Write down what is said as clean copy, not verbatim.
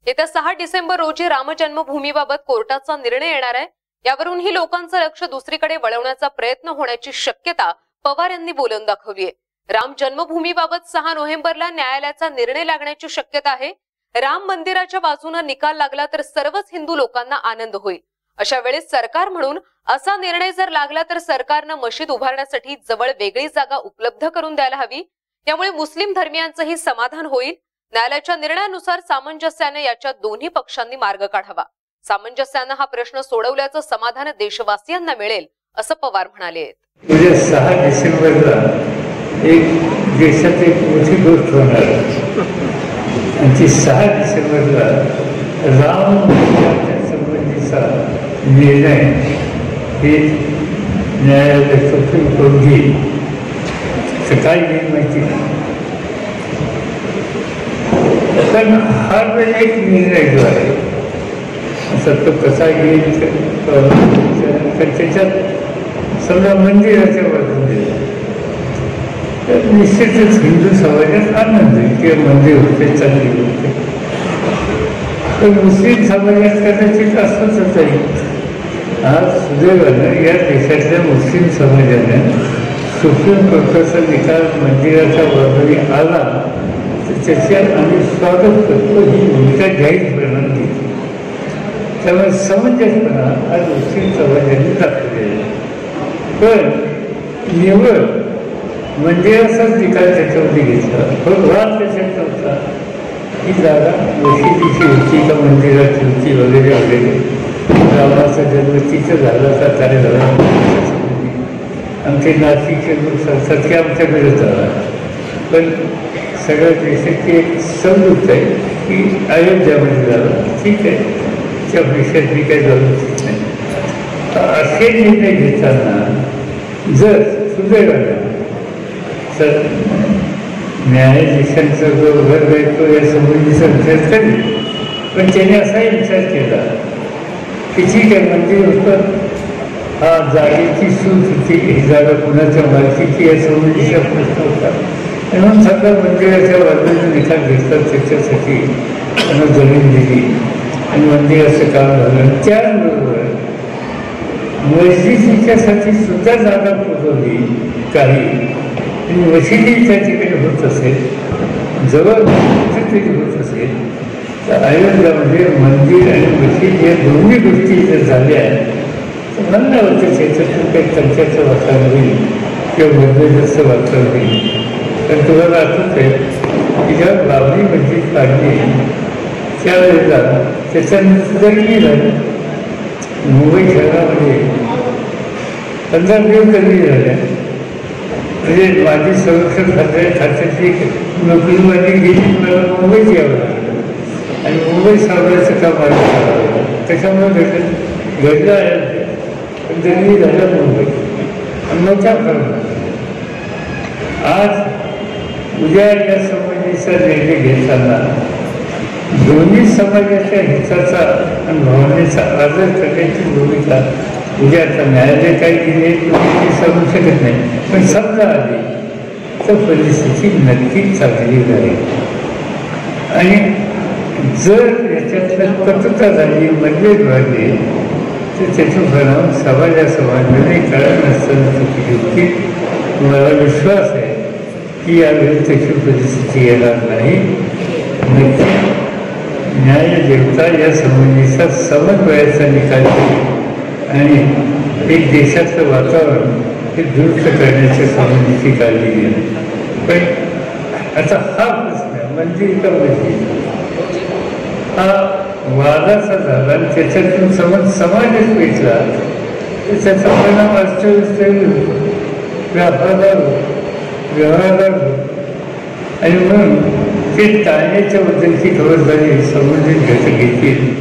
येत्या 6 डिसेंबर रोजी राम जन्मभूमीबाबत कोर्टाचा निर्णय येणार आहे। यावरूनही लोकांचं लक्ष दुसरीकडे वळवण्याचा प्रयत्न होण्याची शक्यता पवार यांनी बोलून दाखवली आहे। राम जन्मभूमीबाबत 6 नोव्हेंबरला न्यायालयाचा निर्णय लागण्याची शक्यता आहे। राम मंदिराच्या बाजूने निकाल लागला तर सर्वच हिंदू लोकांना आनंद होईल। अशा वेळेस सरकार म्हणून असा निर्णय जर लागला तर सरकारने मशीद उभारण्यासाठी जवळ वेगळी जागा उपलब्ध करून द्यायला हवी। त्यामुळे मुस्लिम धर्मियांचेही समाधान होईल। न्यायालयाच्या निर्णयानुसार सामंजस्याने याच्या दोन्ही पक्षांनी मार्ग काढावा। सामंजस्याने हा प्रश्न सोडवल्याचं समाधान देशवासियांना मिळेल असं पवार म्हणाले। 6 डिसेंबरला एक देशात एक मोठी गोष्ट होणार आणि ती 6 डिसेंबरला राम मंदिराच्या संबंधीचा निर्णय हे न्यायालय सुप्रीम कोर्ट घेईल। सकाळी येईल माहिती नाही, पण हा एक निर्णय जो आहे असं तो कसा येईल तर त्याच्यात समजा मंदिराच्या बाजूने तर निश्चितच हिंदू समाजात आनंद होईल किंवा मंदिर होते चांगली होते, पण मुस्लिम समाजात कदाचित असंच जाईल। आज सुदैवानं या देशातल्या मुस्लिम समाजाने सुप्रीम कोर्टाचा निकाल मंदिराच्या बाजूने आला तर त्याचे आम्ही स्वागत करतो, ही भूमिका जाहीरपणाने घेतली। त्यामुळे समंजसपणा आज मुस्लिम समाजाने दाखवलेला आहे, पण निवड मंदिराचाच निकाल त्याच्यामध्ये घेतला। पण वाद त्याच्यात नव्हता, ही जागा मशिदीची होती का मंदिराची होती वगैरे वगैरे। रामाचा जन्म तिथं झाला का काय झाला, आमचे नाशिकचे लोक सांगतात की आमच्या विरोधाला, पण सगळ्या देशाची एक समजूत आहे की अयोध्यामध्ये झालं, ठीक आहे, त्या विषयात मी काही जाऊ शकत नाही। असे निर्णय घेताना जर सुदैवानं तर न्यायाधीशांचा जो वर्ग आहे तो या संबंधीचा विचार करेल, पण त्याने असाही विचार केला की ठीक आहे मंदिर होतं, हा जागेची सूट होती, ही जागा कुणाच्या मालकीची या संबंधीचा प्रश्न होता, म्हणून सगळ्या मंदिराच्या बाजूने निकाल घेतला, त्याच्यासाठी त्यांना जमीन दिली आणि मंदिराचं काम झालं। त्याचबरोबर मशिदीच्यासाठी सुद्धा जागा पुरवली काही, आणि मशिदी त्या ठिकाणी होत असेल, जवळ कुठेतरी होत असेल तर अयोध्यामध्ये मंदिर आणि मशीद या दोन्ही गोष्टी जर झाल्या तर मला होतं त्याच्यातून काही तंत्राचं वातावरण होईल किंवा मतभेदाचं वातावरण होईल। पण तुम्हाला आठवत आहे की जेव्हा बाबरी मस्जिद काढली त्यावेळेला त्याच्यानंतर सुधारणी झाली, मुंबई शहरामध्ये 15 दिवस कमी झाल्या, म्हणजे माझी संरक्षण खात्याची नोकरीमध्ये गेली, मला मुंबईत यावं लागलं आणि मुंबई सावरायचं काम मला करावं लागलं। त्याच्यामुळे घडलं आहे, पण तरी झालं मुंबई आणि मोठ्या प्रमाणात। आज उद्या या संबंधीचा निर्णय घेताना दोन्ही समाजाच्या हिताचा आणि भावनेचा आदर करण्याची भूमिका उद्या आता न्यायालय काही दिली तुम्ही सांगू शकत नाही, पण समजा आली तर परिस्थिती नक्कीच चांगली झाली। आणि जर याच्यातलं कटुता झाली, मतभेद वाढले तर त्याचा परिणाम समाजाने कळत नसताना चुकीची होती। मला विश्वास आहे की यावेळी त्याची परिस्थिती येणार नाही। नक्की न्यायदेवता या संबंधीचा समन्वयाचा निकाल आणि एक देशाचं वातावरण हे दुरुस्त करण्याच्या संबंधीची काळजी घेईल। पण आता हा प्रश्न मंदिर का मस्जिद हा वादाचा झाला आणि त्याच्यातून समाजच पेटला तर त्याचा परिणाम अर्थव्यवस्थेवर होतो, व्यापारावर होतो, व्यवहारावर होतो, आणि म्हणून ते टाळण्याच्या बद्दलची खबरदारी संबंधित घटक घेतील